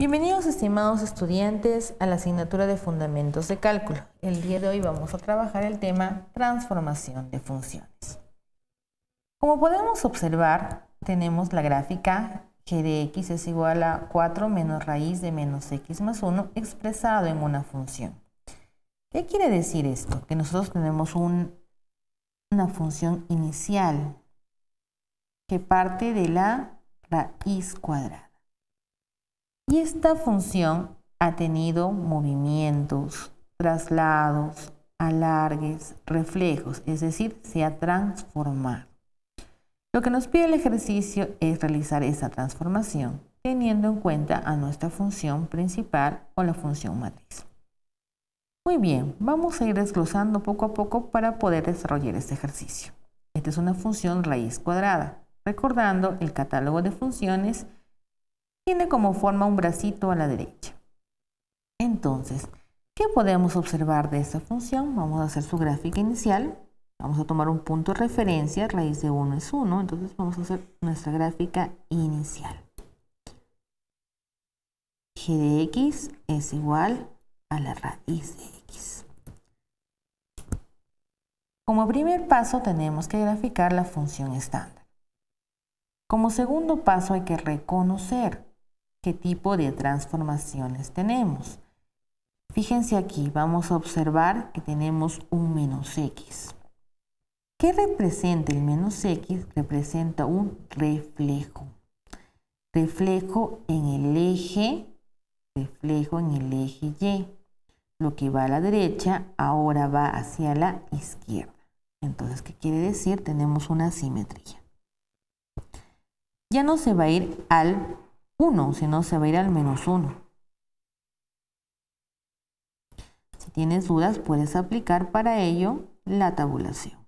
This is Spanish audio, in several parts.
Bienvenidos, estimados estudiantes, a la asignatura de Fundamentos de Cálculo. El día de hoy vamos a trabajar el tema transformación de funciones. Como podemos observar, tenemos la gráfica g de x es igual a 4 menos raíz de menos x más 1 expresado en una función. ¿Qué quiere decir esto? Que nosotros tenemos una función inicial que parte de la raíz cuadrada. Y esta función ha tenido movimientos, traslados, alargues, reflejos, es decir, se ha transformado. Lo que nos pide el ejercicio es realizar esta transformación teniendo en cuenta a nuestra función principal o la función matriz. Muy bien, vamos a ir desglosando poco a poco para poder desarrollar este ejercicio. Esta es una función raíz cuadrada. Recordando, el catálogo de funciones tiene como forma un bracito a la derecha. Entonces, ¿qué podemos observar de esta función? Vamos a hacer su gráfica inicial. Vamos a tomar un punto de referencia, raíz de 1 es 1, entonces vamos a hacer nuestra gráfica inicial. G de x es igual a la raíz de x. Como primer paso tenemos que graficar la función estándar. Como segundo paso hay que reconocer qué tipo de transformaciones tenemos. Fíjense aquí, vamos a observar que tenemos un menos x. ¿Qué representa el menos x? Representa un reflejo. Reflejo en el eje y. Lo que va a la derecha ahora va hacia la izquierda. Entonces, ¿qué quiere decir? Tenemos una simetría. Ya no se va a ir al 1, sino se va a ir al menos 1. Si tienes dudas, puedes aplicar para ello la tabulación.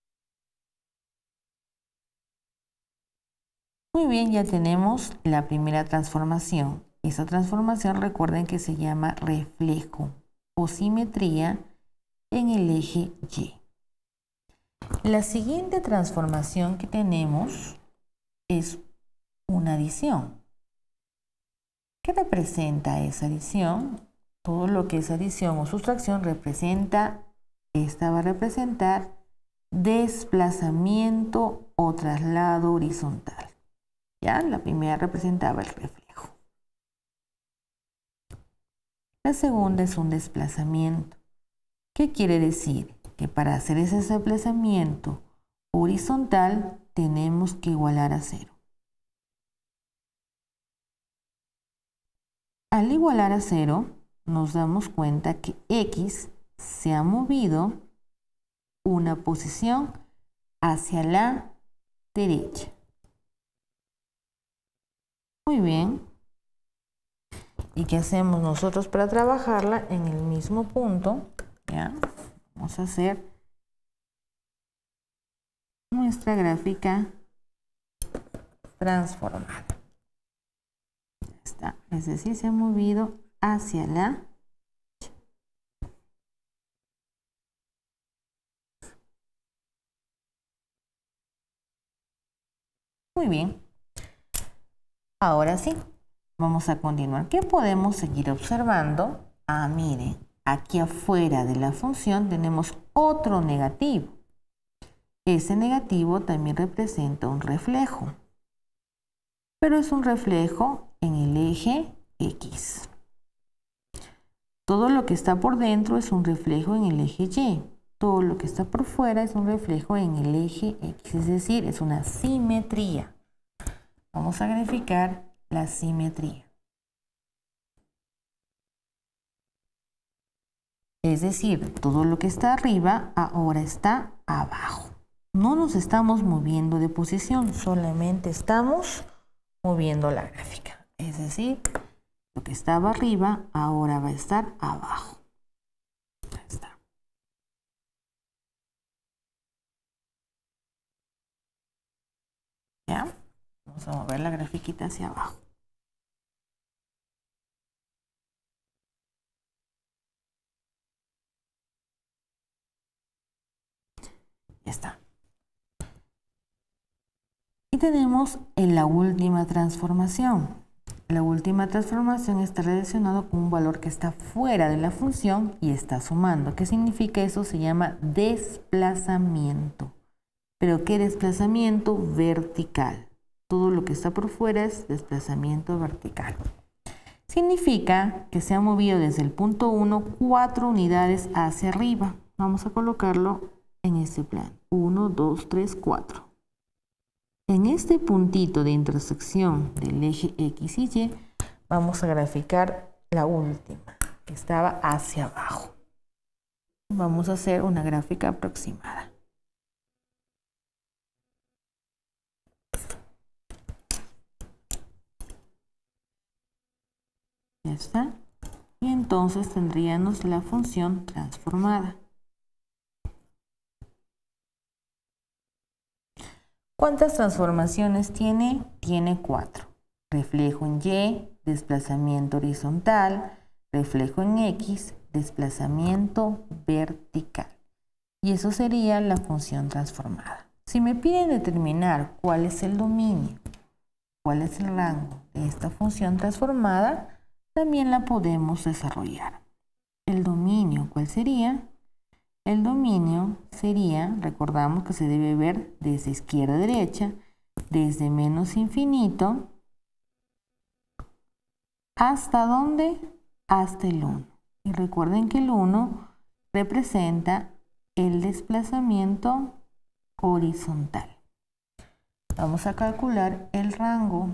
Muy bien, ya tenemos la primera transformación. Esa transformación, recuerden que se llama reflejo o simetría en el eje Y. La siguiente transformación que tenemos es una adición. ¿Qué representa esa adición? Todo lo que es adición o sustracción representa, esta va a representar desplazamiento o traslado horizontal. ¿Ya? La primera representaba el reflejo. La segunda es un desplazamiento. ¿Qué quiere decir? Que para hacer ese desplazamiento horizontal tenemos que igualar a 0. Al igualar a 0, nos damos cuenta que x se ha movido una posición hacia la derecha. Muy bien. ¿Y qué hacemos nosotros para trabajarla en el mismo punto? ¿Ya? Vamos a hacer nuestra gráfica transformada. Está, es decir, se ha movido hacia la derecha. Muy bien. Ahora sí, vamos a continuar. ¿Qué podemos seguir observando? Ah, miren, aquí afuera de la función tenemos otro negativo. Ese negativo también representa un reflejo, pero es un reflejo en el eje X. Todo lo que está por dentro es un reflejo en el eje Y. Todo lo que está por fuera es un reflejo en el eje X, es decir, es una simetría. Vamos a graficar la simetría. Es decir, todo lo que está arriba ahora está abajo. No nos estamos moviendo de posición, solamente estamos moviendo la gráfica. Es decir, lo que estaba arriba ahora va a estar abajo. Ahí está. ¿Ya? Vamos a mover la grafiquita hacia abajo. Ya está. Y tenemos en la última transformación. La última transformación está relacionada con un valor que está fuera de la función y está sumando. ¿Qué significa eso? Se llama desplazamiento. ¿Pero qué desplazamiento? Vertical. Todo lo que está por fuera es desplazamiento vertical. Significa que se ha movido desde el punto 1 4 unidades hacia arriba. Vamos a colocarlo en este plano. 1, 2, 3, 4. En este puntito de intersección del eje X y Y, vamos a graficar la última, que estaba hacia abajo. Vamos a hacer una gráfica aproximada. Ya está. Y entonces tendríamos la función transformada. ¿Cuántas transformaciones tiene? Tiene 4. Reflejo en Y, desplazamiento horizontal, reflejo en X, desplazamiento vertical. Y eso sería la función transformada. Si me piden determinar cuál es el dominio, cuál es el rango de esta función transformada, también la podemos desarrollar. El dominio, ¿cuál sería? El dominio sería, recordamos que se debe ver desde izquierda a derecha, desde menos infinito, ¿hasta dónde? Hasta el 1. Y recuerden que el 1 representa el desplazamiento horizontal. Vamos a calcular el rango.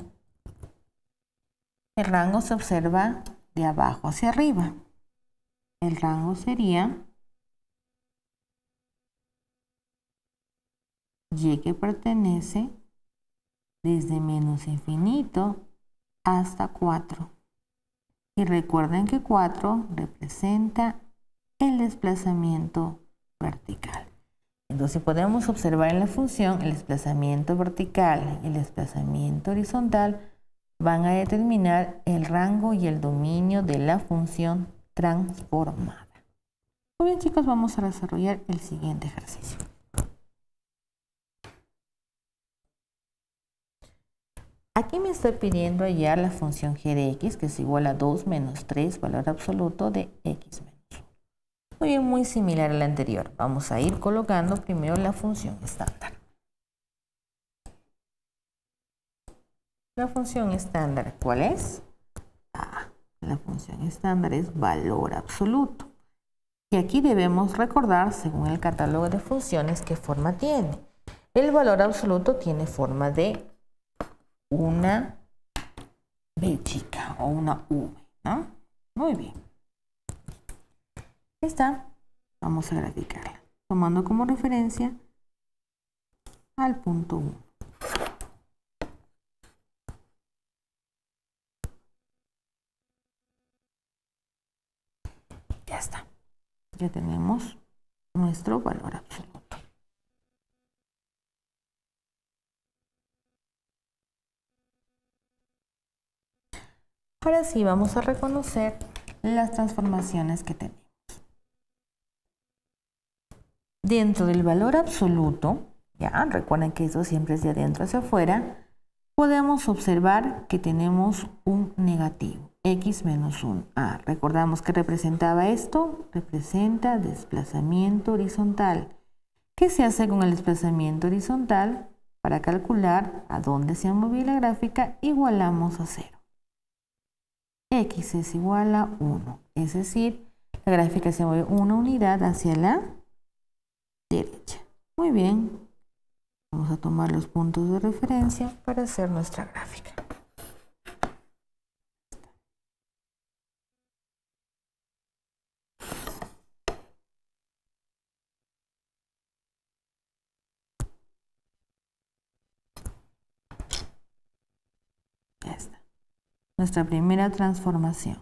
El rango se observa de abajo hacia arriba. El rango sería Y que pertenece desde menos infinito hasta 4. Y recuerden que 4 representa el desplazamiento vertical. Entonces podemos observar en la función el desplazamiento vertical y el desplazamiento horizontal van a determinar el rango y el dominio de la función transformada. Muy bien, chicos, vamos a desarrollar el siguiente ejercicio. Aquí me está pidiendo hallar la función g de x, que es igual a 2 menos 3, valor absoluto de x menos 1. Muy bien, muy similar a la anterior. Vamos a ir colocando primero la función estándar. La función estándar, ¿cuál es? La función estándar es valor absoluto. Y aquí debemos recordar, según el catálogo de funciones, qué forma tiene. El valor absoluto tiene forma de una B chica o una V, ¿no? Muy bien. Esta vamos a graficarla, tomando como referencia al punto 1. Ya está. Ya tenemos nuestro valor absoluto. Ahora sí vamos a reconocer las transformaciones que tenemos. Dentro del valor absoluto, ya recuerden que eso siempre es de adentro hacia afuera, podemos observar que tenemos un negativo, x menos 1. Recordamos que representaba esto, representa desplazamiento horizontal. ¿Qué se hace con el desplazamiento horizontal? Para calcular a dónde se ha movido la gráfica, igualamos a 0. X es igual a 1, es decir, la gráfica se mueve una unidad hacia la derecha. Muy bien, vamos a tomar los puntos de referencia para hacer nuestra gráfica. Ya está. Nuestra primera transformación.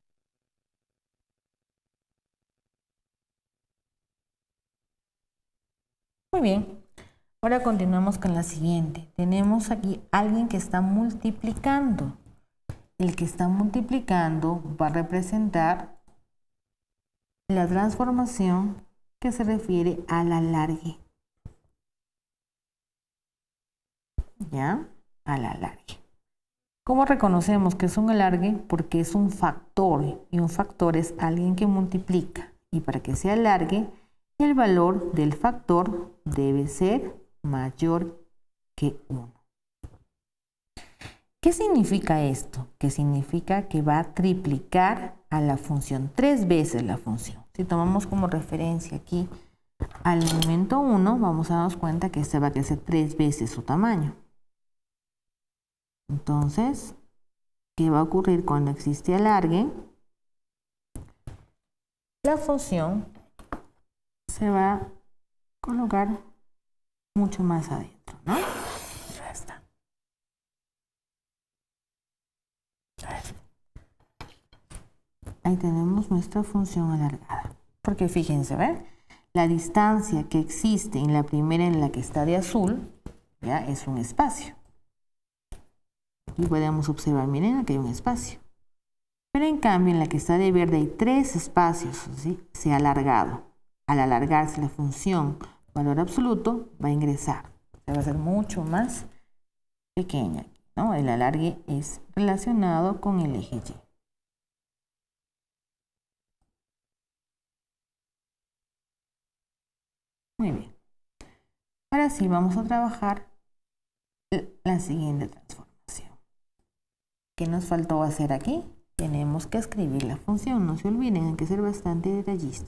Muy bien, ahora continuamos con la siguiente. Tenemos aquí alguien que está multiplicando. El que está multiplicando va a representar la transformación que se refiere al alargue. ¿Ya? Al alargue. ¿Cómo reconocemos que es un alargue? Porque es un factor y un factor es alguien que multiplica. Y para que sea alargue, el valor del factor debe ser mayor que 1. ¿Qué significa esto? Que significa que va a triplicar a la función, 3 veces la función. Si tomamos como referencia aquí al elemento 1, vamos a darnos cuenta que este va a crecer 3 veces su tamaño. Entonces, ¿qué va a ocurrir cuando existe alargue? La función se va a colocar mucho más adentro, ¿no? Ya está. Ahí tenemos nuestra función alargada. Porque fíjense, ¿ven? La distancia que existe en la primera, en la que está de azul, ya es un espacio. Y podemos observar, miren, aquí hay un espacio. Pero en cambio, en la que está de verde hay 3 espacios, ¿sí? Se ha alargado. Al alargarse la función valor absoluto, va a ingresar. Se va a hacer mucho más pequeña, ¿no? El alargue es relacionado con el eje Y. Muy bien. Ahora sí, vamos a trabajar la siguiente transformación. ¿Qué nos faltó hacer aquí? Tenemos que escribir la función. No se olviden, hay que ser bastante detallistas.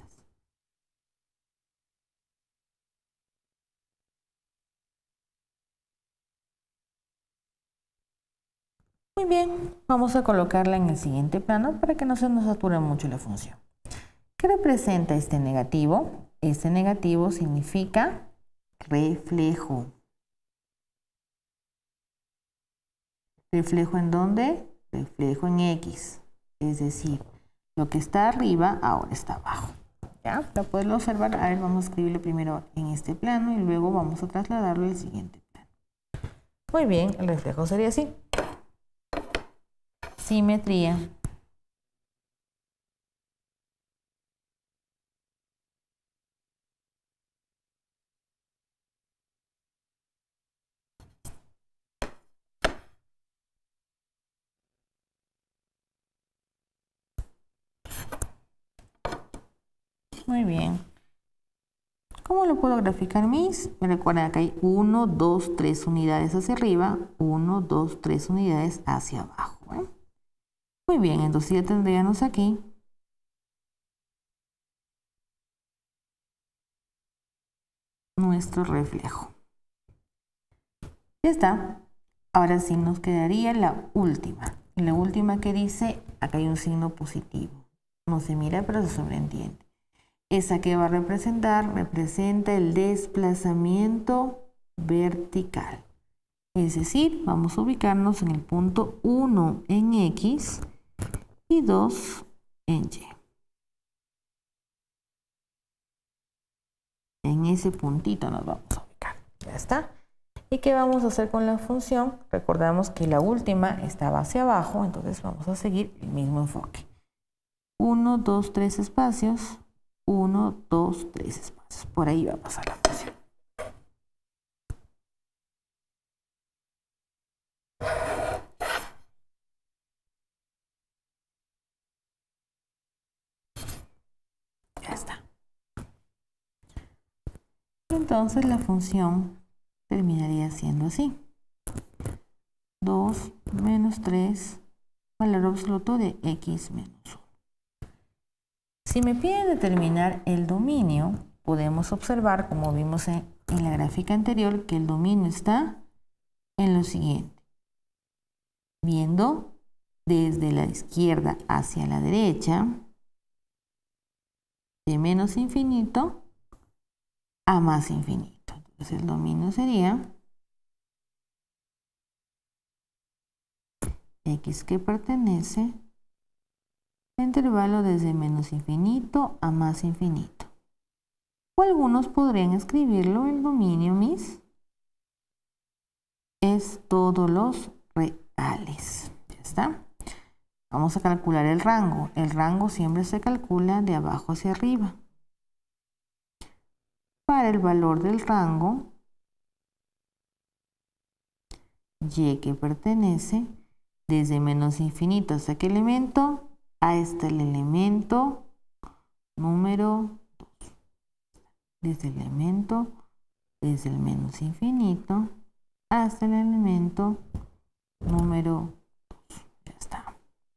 Muy bien, vamos a colocarla en el siguiente plano para que no se nos sature mucho la función. ¿Qué representa este negativo? Este negativo significa reflejo. ¿Reflejo en dónde? Reflejo en X. Es decir, lo que está arriba ahora está abajo. ¿Ya? Para poderlo observar, a ver, vamos a escribirlo primero en este plano y luego vamos a trasladarlo al siguiente plano. Muy bien, el reflejo sería así. Simetría. Muy bien. ¿Cómo lo puedo graficar, mis? Me recuerdan que hay 1, 2, 3 unidades hacia arriba, 1, 2, 3 unidades hacia abajo. ¿Eh? Muy bien, entonces ya tendríamos aquí nuestro reflejo. Ya está. Ahora sí nos quedaría la última. La última que dice, acá hay un signo positivo. No se mira, pero se sobreentiende. Esa que va a representar, representa el desplazamiento vertical. Es decir, vamos a ubicarnos en el punto 1 en X y 2 en Y. En ese puntito nos vamos a ubicar. Ya está. ¿Y qué vamos a hacer con la función? Recordamos que la última estaba hacia abajo, entonces vamos a seguir el mismo enfoque. 1, 2, 3 espacios. 1, 2, 3 espacios. Por ahí va a pasar la función. Ya está. Entonces la función terminaría siendo así. 2 menos 3, valor absoluto de x menos 1. Si me piden determinar el dominio, podemos observar, como vimos en la gráfica anterior, que el dominio está en lo siguiente. Viendo desde la izquierda hacia la derecha, de menos infinito a más infinito. Entonces el dominio sería x que pertenece al intervalo desde menos infinito a más infinito. O algunos podrían escribirlo, el dominio, mis, es todos los reales. Ya está. Vamos a calcular el rango. El rango siempre se calcula de abajo hacia arriba. Para el valor del rango, y que pertenece desde menos infinito hasta qué elemento, ahí está el elemento número 2. Desde el menos infinito hasta el elemento número 2. Ya está.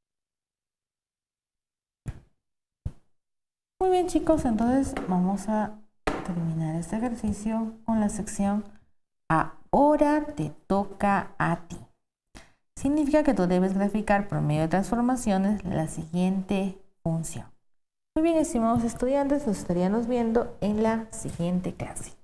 Muy bien, chicos, entonces vamos a terminar este ejercicio con la sección Ahora te toca a ti. Significa que tú debes graficar por medio de transformaciones la siguiente función. Muy bien, estimados estudiantes, nos estaríamos viendo en la siguiente clase.